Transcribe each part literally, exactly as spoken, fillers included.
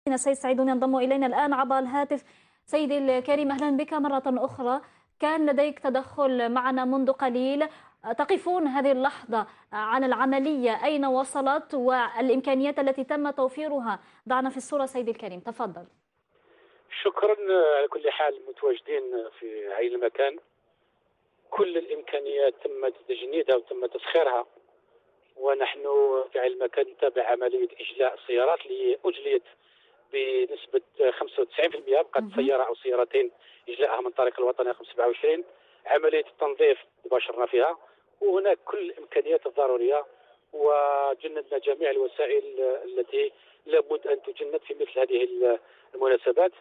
السيد سعيدون ينضم إلينا الآن عبر الهاتف. سيدي الكريم، أهلا بك مرة أخرى. كان لديك تدخل معنا منذ قليل، تقفون هذه اللحظة عن العملية أين وصلت والإمكانيات التي تم توفيرها. ضعنا في الصورة سيدي الكريم، تفضل. شكرا. على كل حال متواجدين في عين المكان، كل الإمكانيات تم تجنيدها وتم تسخيرها، ونحن في عين المكان نتابع عملية إجلاء السيارات اللي أجليت بنسبة خمسة وتسعين بالمئة. بقت سيارة أو سيارتين إجلاءها من طريق الوطني رقم سبعة وعشرين. عملية التنظيف باشرنا فيها، وهناك كل الإمكانيات الضرورية، وجندنا جميع الوسائل التي لابد أن تجند في مثل هذه المناسبات.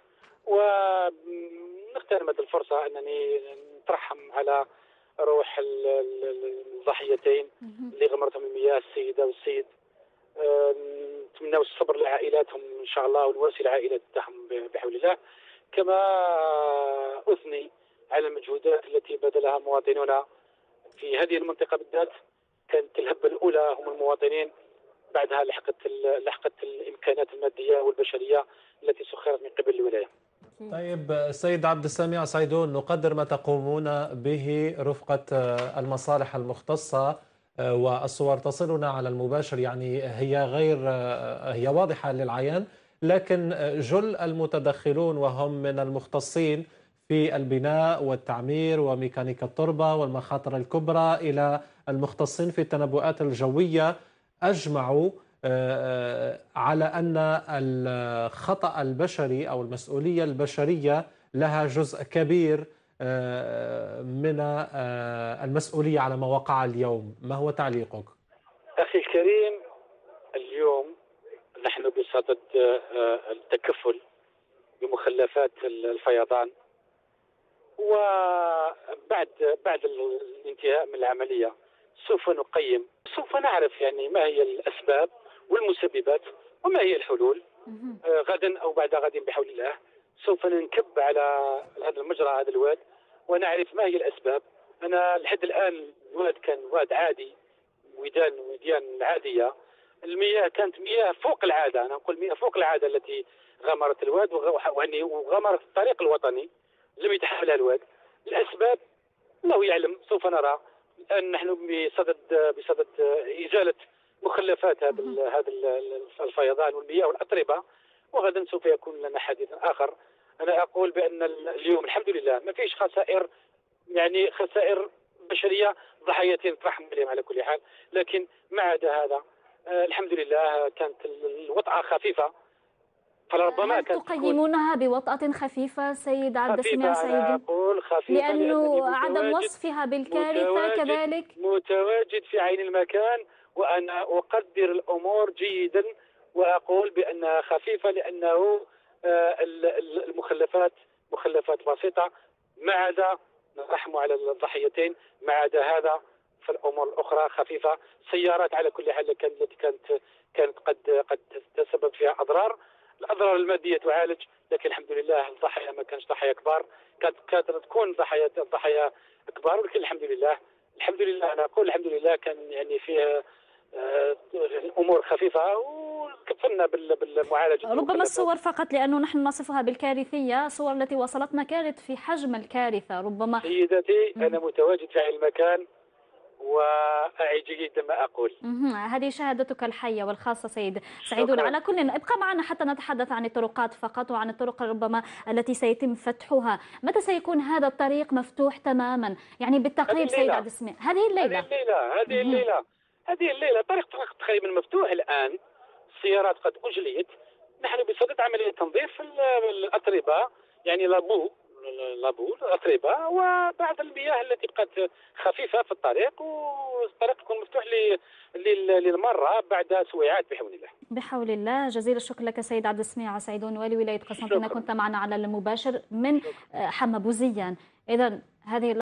ونغتنم هذه الفرصة أنني نترحم على روح الضحيتين اللي غمرتهم المياه، السيدة والسيد. نتمنى الصبر لعائلاتهم إن شاء الله، ونواسي العائلات تاعهم بحول الله. كما أثني على المجهودات التي بذلها مواطنونا في هذه المنطقة بالذات. كانت الهبة الأولى هم المواطنين، بعدها لحقت لحقت الإمكانات المادية والبشرية التي سخرت من قبل الولاية. طيب السيد عبد السميع سعيدون، نقدر ما تقومون به رفقة المصالح المختصة، والصور تصلنا على المباشر، يعني هي غير هي واضحة للعيان، لكن جل المتدخلون وهم من المختصين في البناء والتعمير وميكانيكا التربة والمخاطر الكبرى إلى المختصين في التنبؤات الجوية أجمعوا على أن الخطأ البشري أو المسؤولية البشرية لها جزء كبير من المسؤولية على ما وقع اليوم. ما هو تعليقك؟ أخي الكريم، اليوم نحن بصدد التكفل بمخلفات الفيضان، وبعد بعد الانتهاء من العملية سوف نقيم، سوف نعرف يعني ما هي الأسباب والمسببات وما هي الحلول. آه غدا أو بعد غد بحول الله سوف ننكب على هذا المجرى، هذا الواد، ونعرف ما هي الأسباب. أنا لحد الآن الواد كان واد عادي، ودان وديان عادية. المياه كانت مياه فوق العادة، أنا أقول مياه فوق العادة التي غمرت الواد وغمرت الطريق الوطني، لم يتحملها الواد. الأسباب الله يعلم، سوف نرى. الآن نحن بصدد بصدد إزالة مخلفات هذا هذا الفيضان والمياه والأتربة، وغدا سوف يكون لنا حديث آخر. أنا أقول بأن اليوم الحمد لله ما فيش خسائر، يعني خسائر بشرية، ضحيتين ترحم عليهم على كل حال، لكن ما عدا هذا الحمد لله كانت الوطأة خفيفة. فلربما هل تقيمونها بوطأة خفيفة سيد عبد السميع سعيد؟ أقول خفيفة لأنه عدم وصفها بالكارثة متواجد كذلك متواجد في عين المكان، وأنا أقدر الأمور جيدا، وأقول بأنها خفيفة لأنه المخلفات مخلفات بسيطة، ما عدا نرحم على الضحيتين، ما عدا هذا فالأمور الأخرى خفيفة. سيارات على كل حال كانت التي كانت كانت قد قد تسبب فيها أضرار. الأضرار المادية تعالج، لكن الحمد لله الضحايا ما كانش ضحايا كبار، كانت كانت تكون ضحايا ضحايا كبار، ولكن الحمد لله الحمد لله أنا أقول الحمد لله كان يعني فيها الأمور خفيفة، وكفلنا بالمعالجة. ربما الصور فقط، لأنه نحن نصفها بالكارثية، صور التي وصلتنا كانت في حجم الكارثة ربما. سيدتي أنا متواجد في المكان وأعي جيدا ما أقول. هذه شهادتك الحية والخاصة سيد سعيدون. على كل ابقى معنا حتى نتحدث عن الطرقات فقط وعن الطرق ربما التي سيتم فتحها. متى سيكون هذا الطريق مفتوح تماما يعني بالتقريب سيد عبد السميع؟ هذه الليلة هذه الليلة هذه الليلة هذه الليلة الطريق تقريبا مفتوح الآن. السيارات قد أجليت، نحن بصدد عملية تنظيف الأتربة، يعني لابو لابو الأتربة وبعض المياه التي بقت خفيفة في الطريق، والطريق يكون مفتوح للمرة بعد سويعات بحول الله. بحول الله. جزيل الشكر لك سيد عبد السميع سعيدون، والي ولاية قسنطينة، كنت معنا على المباشر من حما بوزيان. إذا هذه